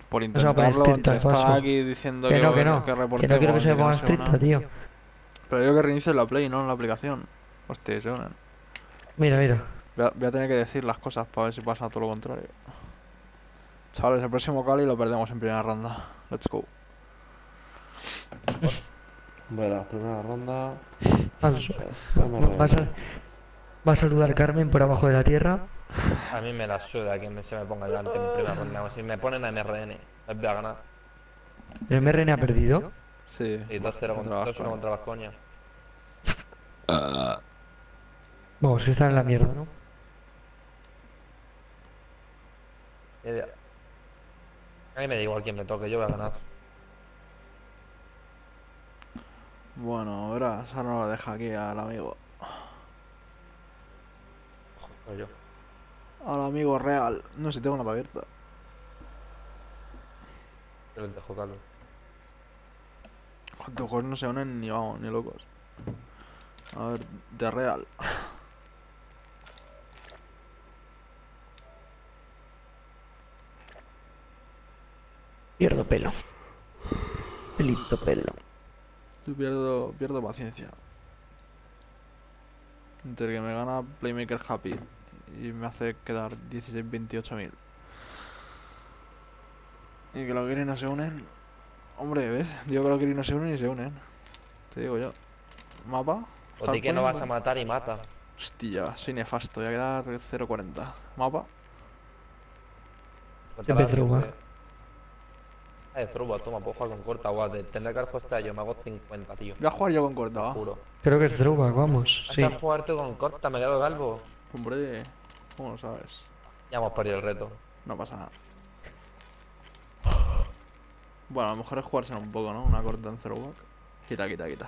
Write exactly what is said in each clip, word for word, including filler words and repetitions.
Por No se va a poner intentarlo, estricta, entre estar paso. aquí diciendo Que que, no, que que no. Que no reportemos quiero que se y me ponga no se estricta, unan. tío. Pero yo que reinicie la Play, no en la aplicación. Hostia, se unen. Mira, mira. Voy a, voy a tener que decir las cosas para ver si pasa todo lo contrario. Chavales, el próximo Cali lo perdemos en primera ronda. Let's go. Bueno, primera ronda. Vas, vas, M R N. a, va a saludar Carmen por abajo de la tierra. A mí me la suda que me- se me ponga delante en primera ronda. Si me ponen a M R N, les voy a ganar. ¿El M R N ha perdido? Sí, Y dos cero contra contra, dos uno Baskonia. contra Baskonia. Vamos, que están en la mierda, ¿no? Eh, A mí me da igual quién me toque, yo voy a ganar. Bueno, verás, ahora no lo deja aquí al amigo. Joder, yo. Al amigo real. No sé si tengo nada abierta. Yo les dejo, Carlos. Cuántos juegos no se unen ni vamos, ni locos. A ver, de real. Pierdo pelo. Pelito pelo. Yo pierdo, pierdo paciencia. Entre que me gana Playmaker Happy y me hace quedar dieciséis veintiocho mil. Y que los Kiris no se unen. Hombre, ¿ves? Digo que los Kiris no se unen y se unen. Te digo yo. ¿Mapa? O ti que no Hardpoint. vas a matar y mata. Hostia, soy nefasto. Voy a quedar cero cuarenta. ¿Mapa? Siempre Truba. Eh, Truba, toma, puedo jugar con corta, guau. de Tener que apostar yo me hago cincuenta, tío. Voy a jugar yo con corta, Te va. juro. Creo que es Throwback, vamos. Vas Sí. a jugar tú con corta, me quedo calvo. Hombre, ¿cómo lo sabes? Ya hemos perdido el reto. No pasa nada. Bueno, a lo mejor es jugárselo un poco, ¿no? Una corta en throwback. Quita, quita, quita.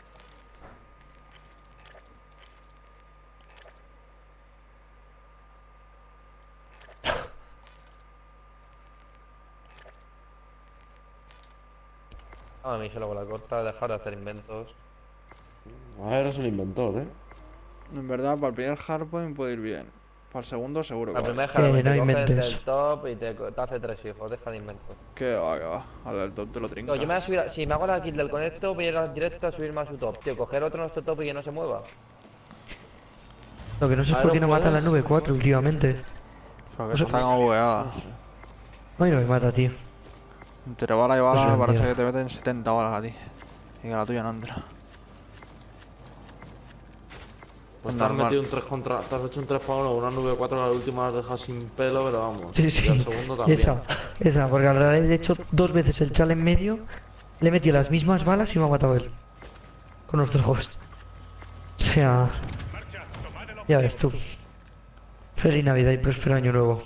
A mí solo con la corta, dejar de hacer inventos. A ver, es el inventor, eh. En verdad, para el primer hardpoint puede ir bien. Para el segundo, seguro que La vale. primera Que jarabe no te coges inventes. del top y te, te hace tres hijos, deja de inventos. Que va, que va. Al del top te lo No, trincas. yo me voy a subir, a- si me hago la kill del conecto, voy a ir al directo a subirme a su top. Tío, coger otro nuestro top y que no se mueva. Lo que no sé es A por ver, qué no mata la ¿puedes? nube cuatro últimamente. Porque está como bugueada. No sé. Ay, no me mata, tío. Entre bala y bala Eso me es parece mierda. que te meten setenta balas a ti. Y que la tuya no entra. Pues te has Normal. metido un tres contra. Te has hecho un tres para uno, una nube cuatro, la última la has dejado sin pelo, pero vamos. Sí, sí. Y el segundo también. Esa, esa, porque al realidad he hecho dos veces el chal en medio, le he metido las mismas balas y me ha matado él. Con nuestro host. O sea. Ya ves tú. Feliz Navidad y próspero año nuevo.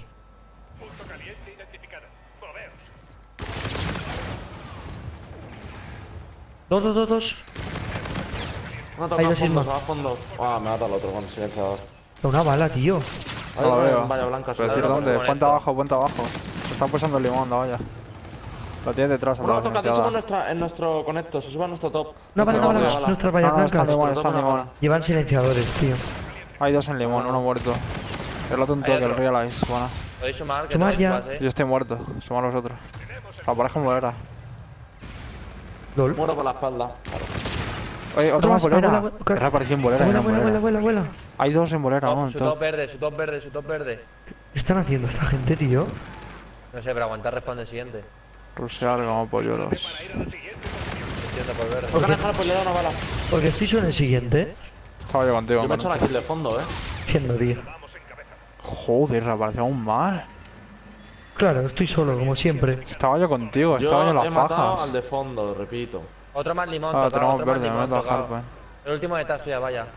Dos, dos, dos, dos. Una Ahí toca a dos fondo, Sigma. se va a fondo. Ah, me mata el otro con el silenciador. Da una bala, tío. Ahí No lo va, veo. Valla blanca, Pero sí. decir Ahora dónde. por Puente esto. abajo, puente abajo. Se está pulsando el limón, la valla. Lo tienes detrás, Una atrás. toca, te sube en, silenciada. nuestra, en nuestro conecto, se sube a nuestro top. Una bala, Nuestra una bala. bala. Nuestras No, vallas no, está en blancas. limón, Nuestro está en top, una limón. bala. Llevan silenciadores, tío. Hay dos en limón, uno muerto. El otro un Hay toque, el otro. realize. Bueno, Podéis sumar, que Sumar tenéis ya. más, eh. yo estoy muerto. Somos los otros. La pareja molera. LOL. Muero por la espalda. Oye, otro más Vamos, bolera. abuela, abuela, Que reapareció en bolera. y Vuela, no en vuela, vuela, bolera. vuela, vuela. Hay dos en bolera, Top, ¿no? En su top top. verde, su top verde, su top verde. ¿Qué están haciendo esta gente, tío? No sé, pero aguantar respawn del siguiente. Rusear como polluelos. Entiendo por verde. ¿Por qué no dejar pues le da una bala? Porque estoy solo en el siguiente. Estaba yo contigo, Yo me he hecho la Manu. kill de fondo, eh. Haciendo, tío. Joder, reapareció aún mal. Claro, estoy solo, como siempre. Estaba yo contigo, estaba yo Yo en las he matado pajas. al de fondo, repito. Otro más limón, Ah, tocado, tenemos otro más verde, me limón, meto al tocado. hardpoint. El último de tazo ya, vaya.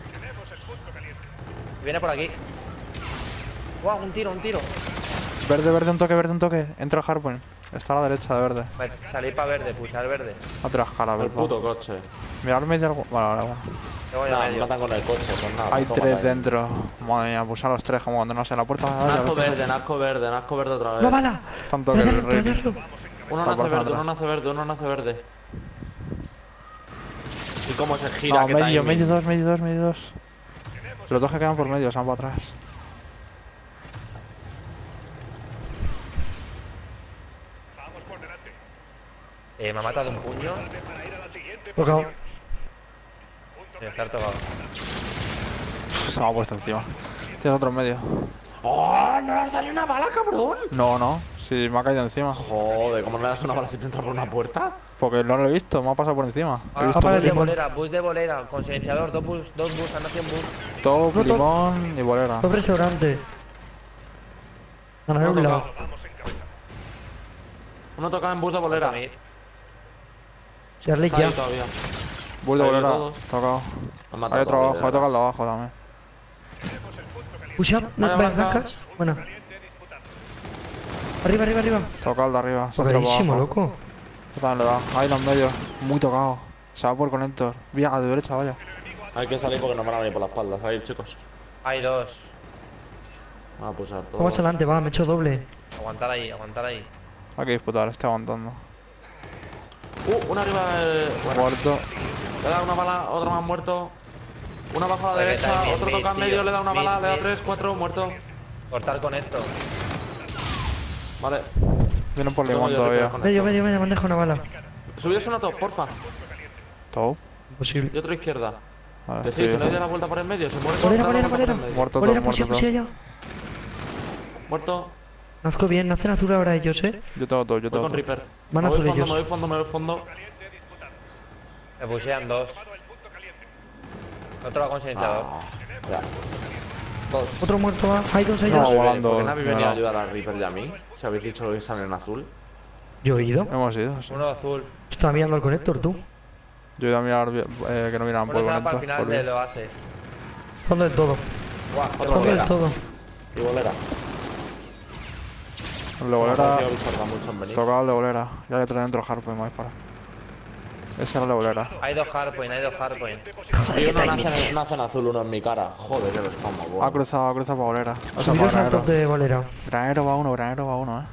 Viene por aquí. Guau, un tiro, un tiro. Verde, verde, un toque, verde, un toque. Entra al hardpoint. Está a la derecha de verde. Pues salí para verde, pulsar verde. Otra escala, El verdad. puto coche. Mirar medio algo. Vale, vale, vale. Te voy a Nada, me medio. matan con el coche, pues nada. Hay toma tres ahí. dentro. Madre mía, pues a los tres, como cuando no sé, la puerta. Ah, ya Nasco ves, verde, nasco verde, nasco verde otra vez. ¡No bala! Tanto que el ¡Tras rey. verlo! Uno Va nace pasando verde, atrás. uno nace verde, uno nace verde. Y cómo se gira, No, que medio, timing. medio dos, medio dos, medio dos. Los dos que quedan por medio, se van para atrás. Eh, me ha matado un puño. Tocado. Sin estar tocado. Se me ha puesto encima. Tienes otro en medio. ¡Oh! ¡No le ha salido una bala, cabrón! No, no. Si me ha caído encima. Joder, ¿cómo no le das una bala si te entra por una puerta? Porque no lo he visto, me ha pasado por encima. He Ah, visto para bus el de limón. bolera, bus de bolera, con silenciador, dos bus, dos bus, han nacido un bus. top, No, top. limón y bolera. Top restaurante. A Uno un lado. tocado. Uno tocado en bus de bolera. Charlie Está ahí ya. todavía. Bull de Se ha ido bolera, todos. tocado. Han matado Hay otro todos, abajo, de hay tocado el de veras. abajo también. Push up, no Vaya vayas blanca. blancas. Buena. Arriba, arriba, arriba. Tocado el de arriba, se ha tirado para Buenísimo, abajo. loco. Yo también le da. Ahí en los medios, muy tocado. Se va por conector. Vía, a tu derecha, vaya. Hay que salir porque nos van a venir por la espalda. Salir, chicos. Hay dos. Vamos a pulsar todos. Vamos adelante, va, me he hecho doble. Aguantar ahí, aguantar ahí. Hay que disputar, estoy aguantando. Uh, una arriba del... Bueno, Muerto. le da una bala, otro más muerto. Una bajo a la Joder, derecha, está otro bien, toca en tío. medio, le da una Bien, bala, le da bien. tres, cuatro, muerto. Cortar con esto. Vale. Vienen por Tengo limón yo todavía. Reaper con Medio, esto. medio, medio, me han dejado una bala. Subíos una top, porfa. Top. Imposible. Y otro izquierda. Vale, Que sí, sí. se le dio la vuelta por el medio, se muere. Bolera, da la bolera, vuelta por bolera. el medio. Muerto Bolera, top, pusía, muerto pusía top. ya. Muerto. Nazco bien, nacen azul ahora ellos, eh. Yo tengo top, yo Voy tengo con top. Reaper. Van Me a voy por fondo, ellos. me voy fondo, me voy fondo. Me pushean dos. Otro va con silenciador. Ah, ya. Dos. Otro muerto va. Hay dos, hay No, dos. volando, ¿Por qué no habéis venido a no. ayudar a Reaper y a mí? Si habéis dicho que salen en azul. Yo he ido. Hemos ido, sí. Uno azul. Estaba mirando al conector, tú. Yo he ido a mirar eh, que no miran Uno por se va para conector. el final por de bien. lo hace. Fondo del todo. Guau, otro Fondo del bolera. todo. Y bolera. El de bolera, mucho en venir. tocado el de bolera. Ya le traen dentro Harpo y me voy a disparar. Ese era el de bolera. Hay dos hardpoint, hay dos hardpoint. Y uno nace en, nace en azul, uno en mi cara. Joder, que lo estamos, bueno. Ha cruzado, ha cruzado para bolera. O sea, Subidos para al top granero. de bolera. Granero va uno, granero va uno, eh.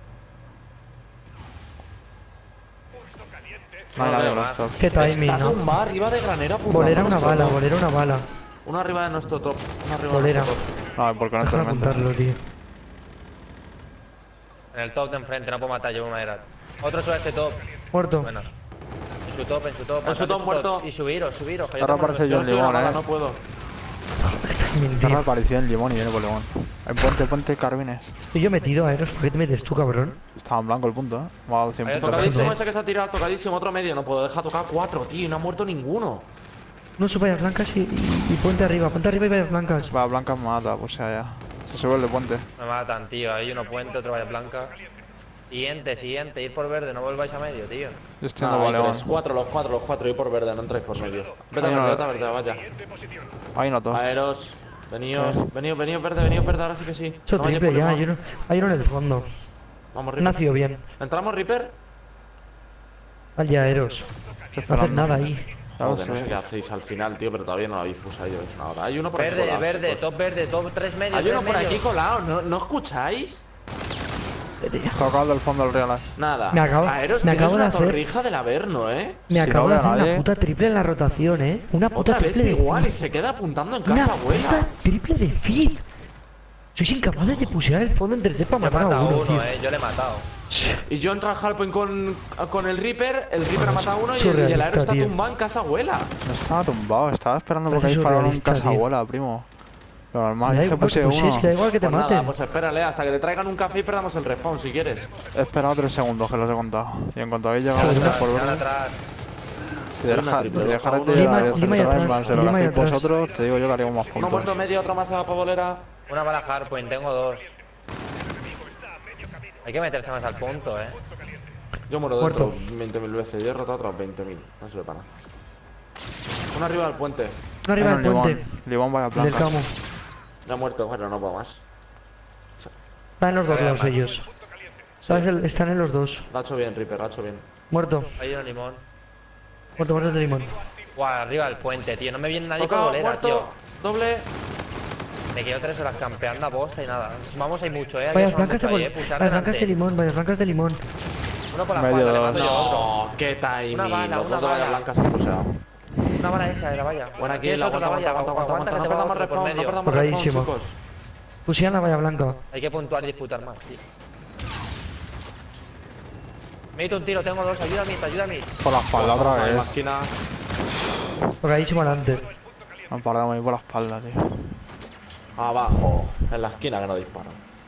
No hay No nadie veo en los más. top. Qué timing, Está ¿no? tumbado arriba de granero apuntando Bolera a una nuestro bala, top. bolera una bala. Uno arriba de nuestro top. Uno arriba Bolera. de nuestro top. No, por conector Déjame mente. apuntarlo, tío. En el top de enfrente, no puedo matar yo una era. Otro sube a este top. Muerto. Bueno. En su top, en su top. En su matad top, muerto. Y subiros, subiros. que yo Ahora tengo aparece Yo yo no en estoy en la limón, bala, eh. no puedo. Timing, Está tío. reaparecido en limón y viene por limón. Hay puente, puente, carbines. Estoy yo metido a Eros. ¿Por qué te metes tú, cabrón? Estaba en blanco el punto, eh. Me ha dado cien Hay otro puntos. Tocadísimo ¿eh? ese que se ha tirado, tocadísimo. Otro medio, no puedo dejar tocar cuatro, tío. Y no ha muerto ninguno. No sube vallas blancas y, y, y ponte arriba. Ponte arriba y vallas blancas. Va, blanca me mata, pues ya, ya. Se sube el de puente. Me matan, tío. Hay uno puente, otro valla blanca. Siguiente, siguiente. Ir por verde, no volváis a medio, tío. Yo estoy Ah, en hay León. tres, cuatro, los cuatro, los cuatro. Y por verde, no entráis por medio. Vete a Hay verde, uno- vete a verde, vaya. Ahí no todo. Aeros. Veníos, veníos, veníos verde, veníos verde. Ahora sí que sí. Eso No vayáis triple por ya. limón. Hay uno, hay uno en el fondo. Vamos, Ha Reaper. nacido bien. ¿Entramos, Reaper? Al ya Eros. Estoy No hacer esperando. nada ahí. Ya lo Joder, no sé. sé qué hacéis al final, tío, pero todavía no lo habéis puesto ahí. Es una hora. Hay uno por aquí Verde, colado, verde, chicos. top verde, top tres medios. Hay uno tres por aquí medios. colado, ¿no, ¿no escucháis? Tocado del fondo del Real Life. Nada. Me acabo- Aeros, me tienes acabo de una hacer- torrija del Averno, ¿eh? Me Si acabo no de veo a hacer nadie- una puta triple en la rotación, eh. Una puta Otra vez triple de igual y feed. se queda apuntando en Una casa, puta abuela. triple de feed. Sois incapaces de pusear el fondo entre tres para Yo he matar a matado uno, uno, tío. eh. Yo le he matado. Y yo entro al Hardpoint con, con el Reaper, el Reaper ha matado a uno y el, y el Surrealista, Aero está tío. tumbado en casa, abuela. No estaba tumbado, estaba esperando porque Parece hay para un surrealista, casa tío. abuela, primo. Lo normal Me da es que igual, puse pues sí, uno. es que da igual que te Pues maten. nada, pues espérale hasta que le traigan un café y perdamos el respawn si quieres. He esperado tres segundos que los he contado. Y en cuanto habéis llegado Joder, ustedes por Están verde, atrás. si Hay una deja- triple si dos dejaras a de uno. llegar Lima- y Lima y centrar en atrás, plan, se lo Lima y hacéis atrás. vosotros, te digo yo que haríamos más Uno puntos. muerto medio, otro más para bolera. Una bala hardpoint, tengo dos. Hay que meterse más al punto, eh. Yo muero Muerto. dentro veinte mil veces, yo he rotado otros veinte mil. No sirve para nada. Uno arriba del puente. Uno arriba Hay del un puente. limón, limón vaya Del blancas. camo. Ya ha muerto, bueno, no puedo más. Están en los dos lados ellos. Sí. ¿Sabes? El- Están en los dos. Lo ha hecho bien, Reaper, lo ha hecho bien. Muerto. Hay un limón. Muerto, muerto de limón. Guau, arriba del puente, tío. No me viene nadie con Tocado, bolera, tío. muerto, doble. Me quedo tres horas campeando a posta y nada. Vamos, hay mucho, eh. Vallas Hay blancas de mucho ahí, bol- eh. Pulsar vallas blancas de delante. limón, vallas blancas de limón. Uno por la Medio espalda, le dos. mato yo a otro. No, qué timing. Una bala, Los una dos de vallas bala. blancas han puseado. Una bala esa de la valla. Bueno, aquí Tienes la otro, aguanta, aguanta, valla. aguanta, aguanta, aguanta. que No te va perdamos otro por respawn, no medio. perdamos respawn, Correctísimo. chicos. Pusieron la valla blanca. Hay que puntuar y disputar más, tío. Me he ido un tiro, tengo dos. Ayúdame, ayúdame. Por la espalda otra En la vez. esquina. Tocadísimo adelante. Me han parado ahí por la espalda, tío. Abajo. En la esquina que no disparo.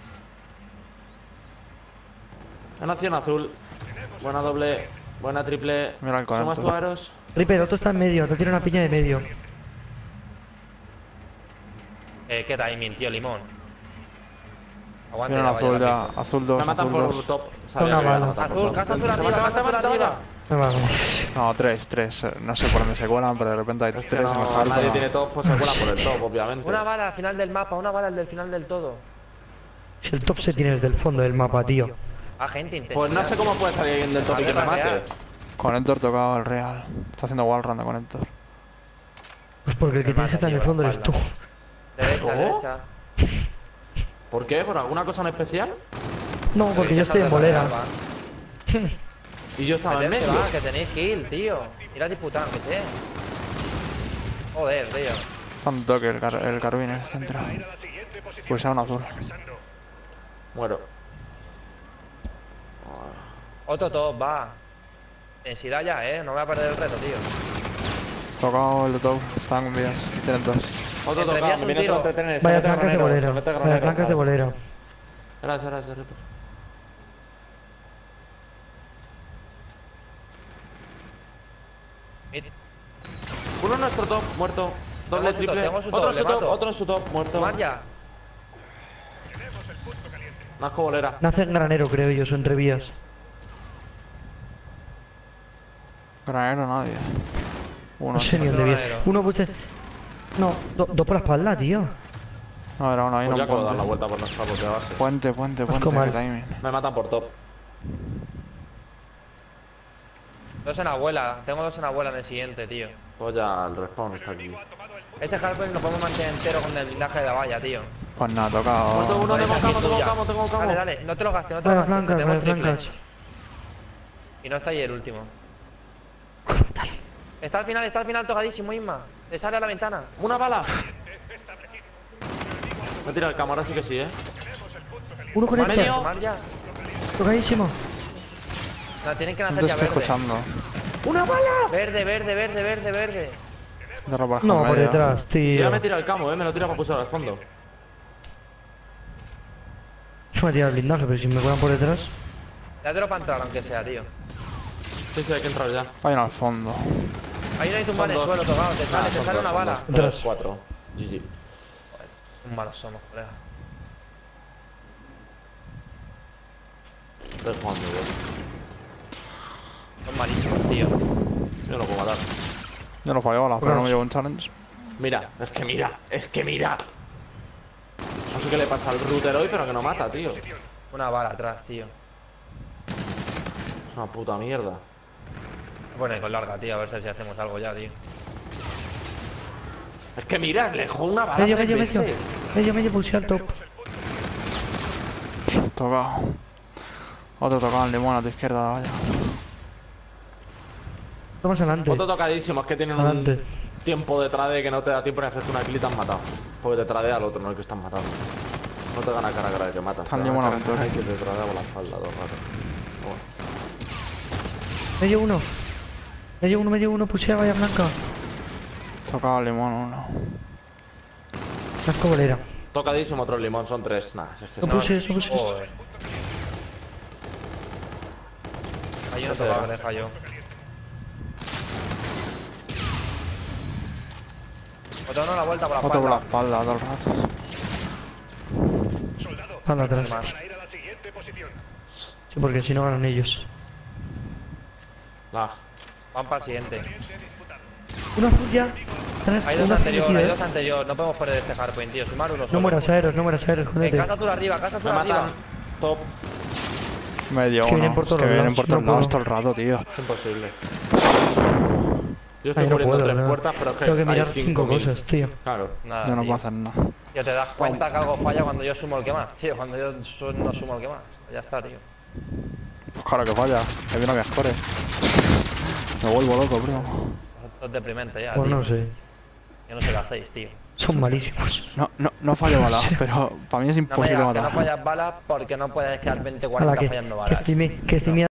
En acción azul. Buena doble. Buena triple. Mira el ¿Sumas conector. tus aeros? Riper, otro está en medio, te tira una piña de medio. Eh, qué timing, tío, limón. Aguante. Mira la un azul valla, ya. rápido. Azul dos, Me matan azul por dos. top. Sabía Una que me iban a bala. matar por Azul, top. casa azul Te arriba, mata, casa te azul mata, te mata. arriba. No, vamos. No, tres, tres. eh, No sé por dónde se cuelan, pero de repente hay Es que tres en el no, hard. nadie tiene top, pues se cuela por el top, obviamente. Una bala al final del mapa, una bala al del final del todo. Si el top se tiene desde el fondo del mapa, tío. Ah, gente intensa. Pues no sé cómo puede salir alguien del top y que me mate. Conector tocado el Real. Está haciendo wallrun de Conector. Pues porque el que Me tienes que mata, estar en el tío, fondo la eres tú. espalda. Derecha, ¿Yo? derecha. ¿Por qué? ¿Por alguna cosa en especial? No, porque yo estoy en bolera. Y yo estaba en Meterse, medio. va, que tenéis kill, tío. Mira disputando, que sé. Joder, tío. Está un toque el, car el Carvin en el centro. Pues a un azul. Muero. Otro top, va. Densidad ya, eh. No voy a perder el reto, tío. Tocado el de top. Están con vías. Tienen dos. Otro Entre tocado, vías me un viene tiro. otro entretener. Se Vaya mete flancas de granero, bolera. se mete Vaya granero. flancas de bolera. Gracias, gracias, reto. Mid. Uno en nuestro top, muerto. Doble, Tengo su top, triple. tengo su Otro top, en su le top, mato. otro en su top, muerto. Tomar ya. Nazco bolera. Nace en granero, creo yo, son entre vías. Granero nadie. Uno. No sé ni dónde Granero. viene. Uno pues. No, do- dos por la espalda, tío. No, era uno ahí, Pues no ya acabo de dar la puente. vuelta por nuestra propia base. Puente, puente, puente. Asco Qué mal. timing. Me matan por top. Dos en abuela. Tengo dos en abuela en el siguiente, tío. Pues ya el respawn está aquí. Ese hardpoint lo podemos mantener entero con el blindaje de la valla, tío. Pues nada, tocado. Muerto uno, Vale, tengo esa camo, es tengo tuya. camo, tengo camo. Dale, dale. No te lo gastes, no te lo Vaya gastes. flancas, tenemos vaya triple. flancas. Y no está ahí el último. Está al final, está al final tocadísimo, Isma. Le sale a la ventana. ¡Una bala! Me tira el camo, ahora sí que sí, eh. Uno con el Medio. top. Tomar ya. Tocadísimo. No, tienen que No nacer te ya estoy verde. escuchando. ¡Una bala! Verde, verde, verde, verde, verde. De ropa No, por medio. detrás, Ya tío. me tira el camo, eh. Me lo tira para pulsar al fondo. Yo me he tirado el blindaje, pero si me cuelan por detrás. Dátelo para entrar, aunque sea, tío. Sí, sí, hay que entrar ya. Hay uno al fondo. Ahí no hay Son tumbar en el dos. suelo tocado. Te sale, Ah, te son sale dos, una son bala. dos. Atrás. Tres, cuatro. G G. Un malos somos, colega. Estoy jugando, güey. Son malísimos, tío. Yo no puedo matar. Yo no fallo balas, pero no me llevo un challenge. Mira, es que mira, es que mira. No sé qué le pasa al router hoy, pero que no mata, tío. Es Una bala atrás, tío. una puta mierda. Bueno, y con larga, tío. A ver si hacemos algo ya, tío. Es que mira, le dejó una bala Medio, tres medio, medio. veces. Medio, medio, pulsé al top. Tocado. Otro tocado en limón a tu izquierda, vaya. Tomas adelante. Otro tocadísimo, es que tienen Adelante. un tiempo de trade que no te da tiempo ni hacerte una kill y te han matado. Porque te tradea al otro, no el que estás matando. No te gana cara a cara de que matas. Están te gana limón cara a aventura. cara de que te tradea por la espalda todo el rato. Pero bueno. Medio uno. Medio uno, medio uno, pulsé a valla blanca. Tocado limón uno. Nazco bolera. Tocadísimo otro limón, son tres. Nah, si es que No son- pulses, no pulses. Joder. Hay uno Ese tocado era. que le falló. Otro no la vuelta por la Otro por la espalda. espalda todo el rato. Anda atrás. Más. Sí, porque si no ganan ellos. Lag. Van para el siguiente. Una azul ya. Hay dos Una azul anterior, metida, hay eh. dos anterior. No podemos perder este hardpoint, tío. Sumar uno No solo. mueras aeros, no mueras aeros, En jódete. casa tú arriba, casa tú Me arriba. matan. Top. Medio Es que uno. vienen por Es todos que los vienen lados, por todos no lados puedo. todo el rato, tío. Es imposible. Yo estoy Ay, no cubriendo puedo, tres no. puertas, pero es que, Tengo que hay mirar cinco cinco mil. cosas, tío. Claro. Nada, Yo no tío. puedo hacer nada. Tío, te das cuenta que algo falla cuando yo sumo el que más. Tío, cuando yo su- no sumo el que más. Ya está, tío. Pues claro que falla. Que viene a mi score. Me vuelvo loco, bro. Esto es deprimente ya, Pues tío. no sé. Yo no sé qué hacéis, tío. Son malísimos. No, no, no fallo balas, pero para mí es No me imposible digas que no matar. fallas balas porque no puedes quedar veinte Hala, cuarenta que, fallando que balas. estoy, mi- que estoy mirando